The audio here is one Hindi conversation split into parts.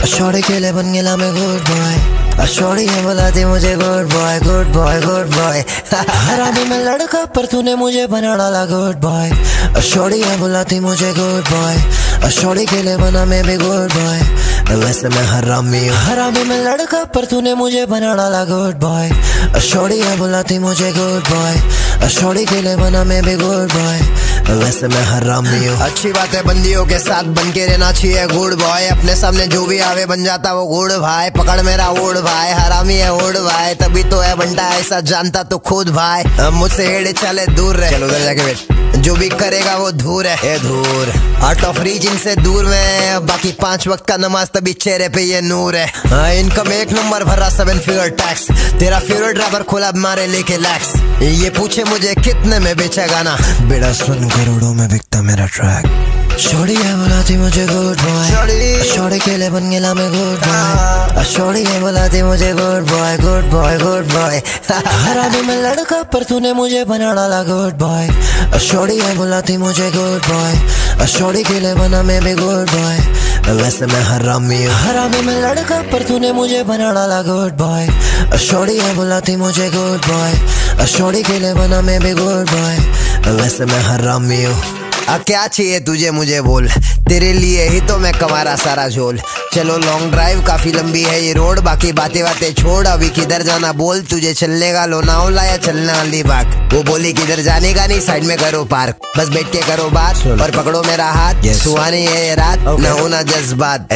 शॉर्टी के लिए बन गया मैं गुड बॉय। शॉर्टी है बुलाती मुझे good boy good boy good boy. हरामी मैं लड़का पर तूने मुझे बना डाला गुड बॉय। शॉर्टी है बुलाती मुझे गुड बॉय। शॉर्टी के लिए बना मैं भी गुड बॉय। वैसे मैं हरामी हूँ। हरामी मैं लड़का पर तूने मुझे बना डाला गुड बॉय। शॉर्टी है बुलाती मुझे गुड बॉय। शॉर्टी के लिए बना मैं भी गुड बॉय। वैसे मैं हरामी हूँ। अच्छी बात है बंदियों के साथ बन के रहना चाहिए गुड बॉय। अपने सामने जो भी आवे बन जाता वो गुड भाई। पकड़ मेरा ओढ़ भाई, हरामी है ओढ़ भाई। तभी तो है बंटा ऐसा, जानता तो खुद भाई। मुझसे हेड़े चले दूर रहे, चलो उधर जाके बैठ। जो भी करेगा वो धूर है, ए धूर। आउट ऑफ रीच इनसे दूर में, बाकी 5 वक्त का नमाज तभी चेहरे पे ये नूर है। इनकम 1 नंबर भरा 7 फिगर टैक्स। तेरा फेवरेट ड्राइवर खोला मारे लेके लैक्स। ये पूछे मुझे कितने में बेचा गाना, बेड़ा सुन करोड़ों में बिकता मेरा ट्रैक। शॉर्टी है बुलाती मुझे गुड बॉय। शॉर्टी के लिए बन गया मैं गुड बॉय। शॉर्टी है बुलाती मुझे good boy good boy good boy. हरामी मैं लड़का पर तूने मुझे बना डाला गुड बॉय। शॉर्टी है बुलाती मुझे गुड बॉय। शॉर्टी के लिए बना मैं भी गुड बॉय। वैसे मैं हरामी हूँ। हरामी मैं लड़का पर तूने मुझे बना डाला गुड बॉय। शॉर्टी है बुलाती मुझे गुड बॉय। शॉर्टी के लिए बना मैं भी गुड बॉय। वैसे मैं हरामी हूँ। क्या चाहिए तुझे मुझे बोल, तेरे लिए ही तो मैं कमा रहा सारा झोल। चलो लॉन्ग ड्राइव, काफी लंबी है ये रोड। बाकी बातें बातें छोड़, अभी किधर जाना बोल। तुझे चलने का लोनावला या चलना अलीबाग। वो बोली किधर जाने का नहीं, साइड में करो पार्क। बस बैठ के करो बात और पकड़ो मेरा हाथ। सुहानी है ये रात, न होना जज्बात।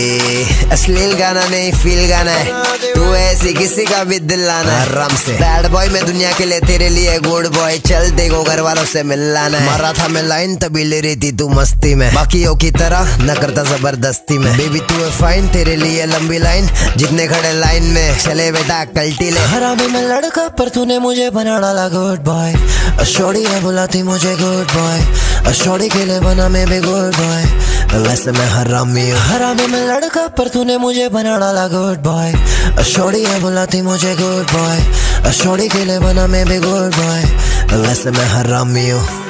अश्लील गाना नहीं, फील गाना है। तू ऐसी किसी का भी दिल लाना आराम से। बैड बॉय मैं दुनिया के लिए, तेरे लिए गुड बॉय। चल देखो घर वालों से मिल लाना है। मारा था मैं लाइन तभी ले रही थी तू मस्ती में। बाकियों की तरह न करता जबरदस्ती में। बेबी तू है फाइन, तेरे लिए लंबी लाइन। जितने खड़े लाइन में चले बेटा कल्टी ले। हरामी मैं लड़का पर तूने मुझे बना डाला गुड बॉय। शॉर्टी है बुलाती मुझे गुड बॉय। शॉर्टी के लिए बना मैं भी गुड बॉय। वैसे मैं हरामी हूँ। हरामी मैं लड़का पर तूने मुझे बना डाला गुड बॉय। शॉर्टी है बुलाती मुझे गुड बॉय। शॉर्टी के लिए बना मैं भी गुड बॉय। वैसे मैं हरामी हूँ।